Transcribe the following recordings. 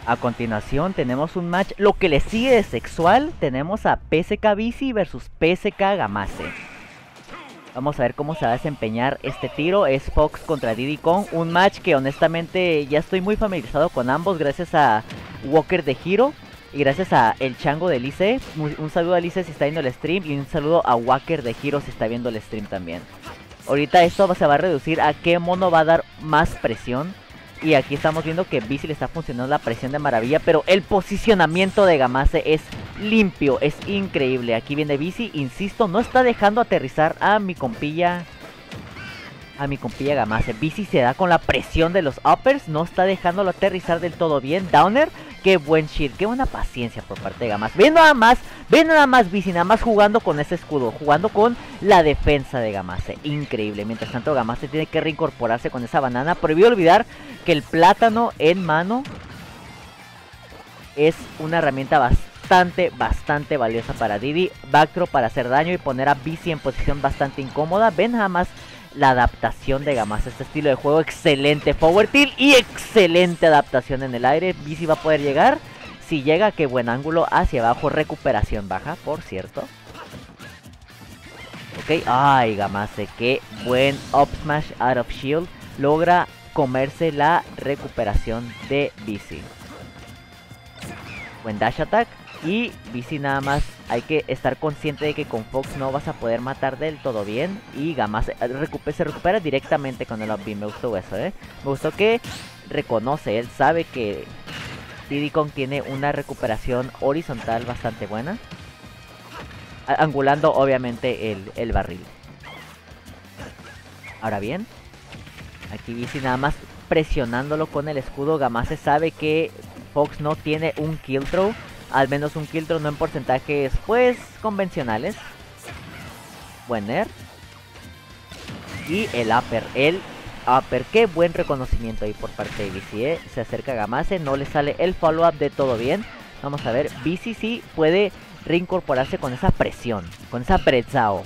A continuación tenemos un match, lo que le sigue de sexual, tenemos a PSK Vici versus PSK Gamase. Vamos a ver cómo se va a desempeñar este tiro. Es Fox contra Diddy Kong, un match que honestamente ya estoy muy familiarizado con ambos gracias a Walker de Hero y gracias a el Chango de Lice. Un saludo a Lice si está viendo el stream y un saludo a Walker de Hero si está viendo el stream también. Ahorita esto se va a reducir a qué mono va a dar más presión. Y aquí estamos viendo que Vici le está funcionando la presión de maravilla, pero el posicionamiento de Gamase es limpio, es increíble. Aquí viene Vici, insisto, no está dejando aterrizar a mi compilla. A mi compilla Gamase. Vici se da con la presión de los uppers, no está dejándolo aterrizar del todo bien. Downer, qué buen shield, qué buena paciencia por parte de Gamase. Ven nada más Vici, nada más jugando con ese escudo, jugando con la defensa de Gamase. Increíble, mientras tanto Gamase tiene que reincorporarse con esa banana. Prohibido olvidar que el plátano en mano es una herramienta bastante valiosa para Diddy. Backthrow para hacer daño y poner a Vici en posición bastante incómoda. Ven nada más la adaptación de Gamase, este estilo de juego, excelente forward tilt y excelente adaptación en el aire. Vici va a poder llegar, si llega, qué buen ángulo hacia abajo, recuperación baja, por cierto. Ok, ay Gamase, qué buen up smash out of shield, logra comerse la recuperación de Vici. Buen dash attack. Y Vici nada más hay que estar consciente de que con Fox no vas a poder matar del todo bien. Y Gamase se recupera directamente con el up B. Me gustó eso, Me gustó que reconoce, él sabe que Diddy Kong tiene una recuperación horizontal bastante buena, angulando obviamente el barril. Ahora bien, aquí Vici nada más presionándolo con el escudo. Gamase sabe que Fox no tiene un kill throw, al menos un kill throw no en porcentajes pues convencionales. Buen air. Y el upper, qué buen reconocimiento ahí por parte de Vici, Se acerca a Gamase, no le sale el follow up de todo bien. Vamos a ver, Vici sí puede reincorporarse con esa presión, con esa bretzao.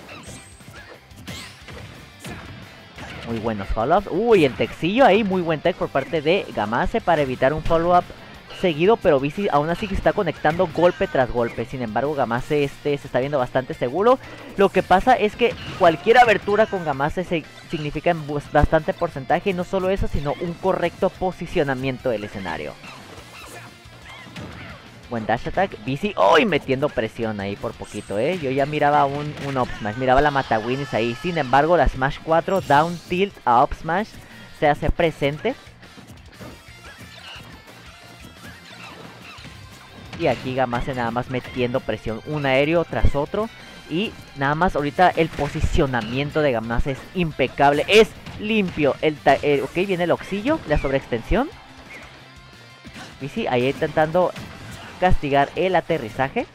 Muy buenos follow-ups. Uy, el texillo ahí, muy buen tech por parte de Gamase para evitar un follow-up seguido, pero Vici aún así está conectando golpe tras golpe. Sin embargo, Gamase se está viendo bastante seguro. Lo que pasa es que cualquier abertura con Gamase significa bastante porcentaje. Y no solo eso, sino un correcto posicionamiento del escenario. Buen dash attack. Vici, ¡uy! Metiendo presión ahí por poquito, Yo ya miraba un up smash, miraba la mata Winnie's ahí. Sin embargo, la Smash 4 down tilt a up smash se hace presente. Y aquí Gamase nada más metiendo presión, un aéreo tras otro. Y nada más ahorita el posicionamiento de Gamase es impecable, es limpio. Ok, viene el oxillo, la sobreextensión. Vici ahí intentando castigar el aterrizaje.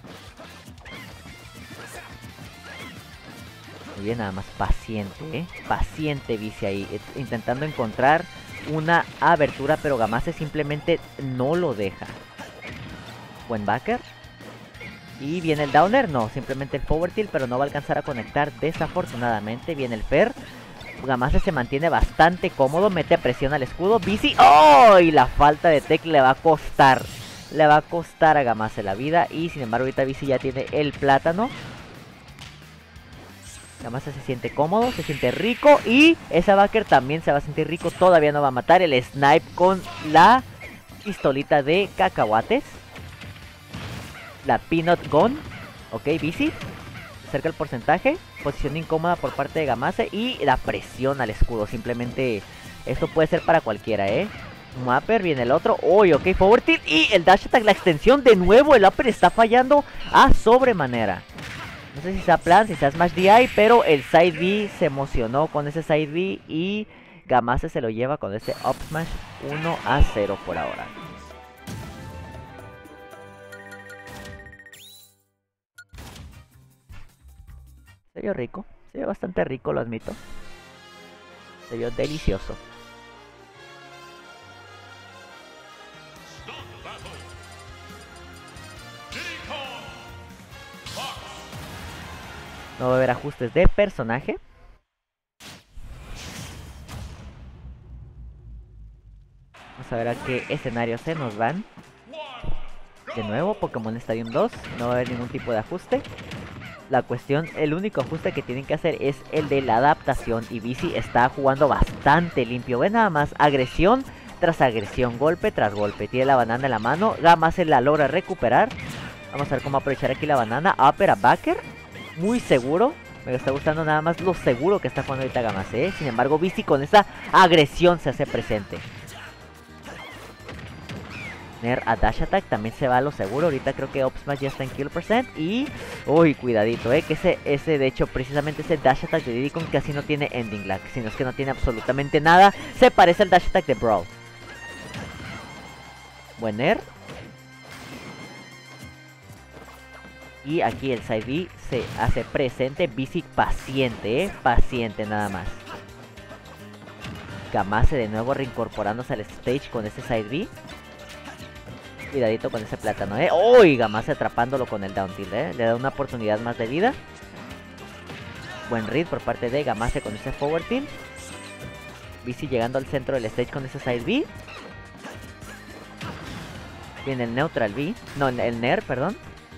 Muy bien, nada más paciente, Paciente Vici ahí, intentando encontrar una abertura, pero Gamase simplemente no lo deja. Buen backer. Y viene el downer, no, simplemente el forward tilt, pero no va a alcanzar a conectar desafortunadamente. Viene el fair. Gamase se mantiene bastante cómodo, mete presión al escudo. Vici, ¡oh! Y la falta de tech le va a costar. Le va a costar a Gamase la vida. Y sin embargo ahorita Vici ya tiene el plátano. Gamase se siente cómodo, se siente rico. Y esa backer también se va a sentir rico. Todavía no va a matar el snipe con la pistolita de cacahuates. La Peanut Gun. Ok, Vici. Cerca el porcentaje. Posición incómoda por parte de Gamase. Y la presión al escudo. Simplemente esto puede ser para cualquiera, Un upper, viene el otro. Uy, ok, forward tilt. Y el dash attack, la extensión de nuevo. El upper está fallando a sobremanera. No sé si sea plan, si sea Smash DI. Pero el side B se emocionó con ese side B. Y Gamase se lo lleva con ese up smash 1-0 por ahora. Se vio rico, se vio bastante rico, lo admito. Se vio delicioso. No va a haber ajustes de personaje. Vamos a ver a qué escenario se nos van. De nuevo, Pokémon Stadium 2. No va a haber ningún tipo de ajuste. La cuestión, el único ajuste que tienen que hacer es el de la adaptación. Y Bici está jugando bastante limpio. Ven nada más, agresión tras agresión, golpe tras golpe. Tiene la banana en la mano, Gamase la logra recuperar. Vamos a ver cómo aprovechar aquí la banana. Upper a backer, muy seguro. Me está gustando nada más lo seguro que está jugando ahorita Gamase, ¿eh? Sin embargo, Bici con esa agresión se hace presente. Nair a Dash Attack también se va a lo seguro. Ahorita creo que Upsmash ya está en kill percent. Y... uy, cuidadito, que ese de hecho, precisamente ese Dash Attack de Diddy Kong casi no tiene Ending Lag. Sino es que no tiene absolutamente nada. Se parece al Dash Attack de Brawl. Buen Nair. Y aquí el Side B se hace presente. Bici paciente, paciente nada más. Gamase de nuevo reincorporándose al stage con ese Side B. Cuidadito con ese plátano, ¡uy! Gamase atrapándolo con el down tilt, le da una oportunidad más de vida. Buen read por parte de Gamase con ese forward tilt. Bici llegando al centro del stage con ese Side B. Viene el neutral B. No, el Nair, perdón.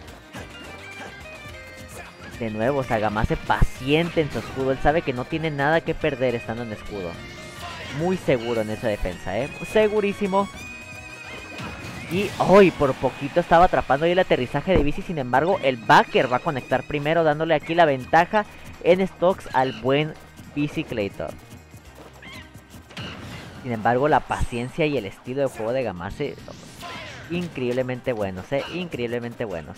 De nuevo, o sea, Gamase paciente en su escudo. Él sabe que no tiene nada que perder estando en escudo. Muy seguro en esa defensa, segurísimo. Y hoy por poquito estaba atrapando ahí el aterrizaje de Bici. Sin embargo, el backer va a conectar primero, dándole aquí la ventaja en stocks al buen Bicicletor. Sin embargo, la paciencia y el estilo de juego de Gamase increíblemente buenos, increíblemente buenos.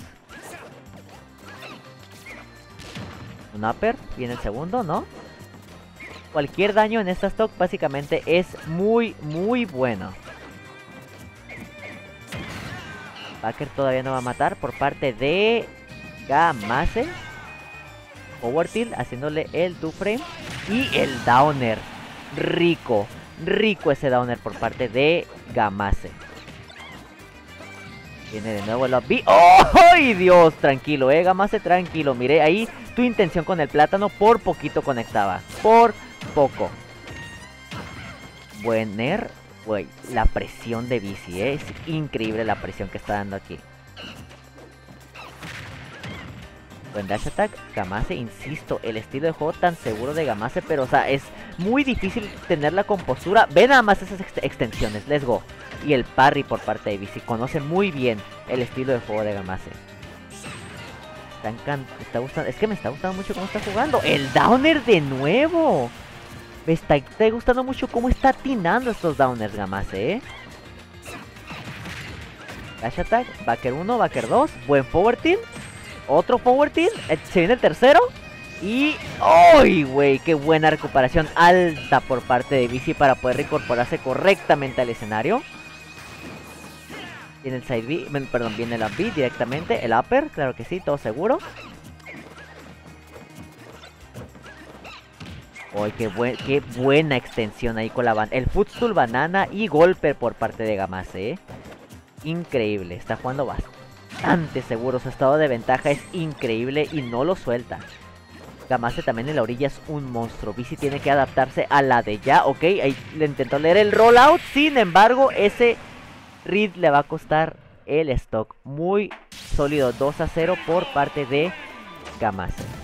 Un upper, viene el segundo, ¿no? Cualquier daño en esta stock básicamente es muy, muy bueno. Backer todavía no va a matar por parte de Gamase. Forward tilt haciéndole el 2-frame. Y el downer. Rico. Rico ese downer por parte de Gamase. Viene de nuevo el up B. ¡Oh! ¡Ay, Dios! Tranquilo, Gamase, tranquilo. Mire, ahí tu intención con el plátano por poquito conectaba. Por poco. Buen Nair. Güey, la presión de Bici, es increíble la presión que está dando aquí. Buen Dash Attack, Gamase, insisto, el estilo de juego tan seguro de Gamase, pero o sea, es muy difícil tener la compostura. Ve nada más esas extensiones, let's go. Y el parry por parte de Bici, conoce muy bien el estilo de juego de Gamase. Está gustando, es que me está gustando mucho cómo está jugando. El downer de nuevo. Me está gustando mucho cómo está atinando estos downers Gamase, Dash Attack, Backer 1, Backer 2. Buen forward tilt. Otro forward tilt. Se viene el tercero. Y... ¡ay, güey! ¡Qué buena recuperación! Alta por parte de Bici para poder reincorporarse correctamente al escenario. Viene el side B, perdón, viene el up B directamente. El upper, claro que sí, todo seguro. ¡ay, qué buena extensión ahí con la banana! El footstool, banana y golpe por parte de Gamase, Increíble, está jugando bastante seguro. Su estado de ventaja es increíble y no lo suelta. Gamase también en la orilla es un monstruo. Bici tiene que adaptarse a la de ya. Ok, ahí le intentó leer el rollout. Sin embargo, ese read le va a costar el stock. Muy sólido, 2-0 por parte de Gamase.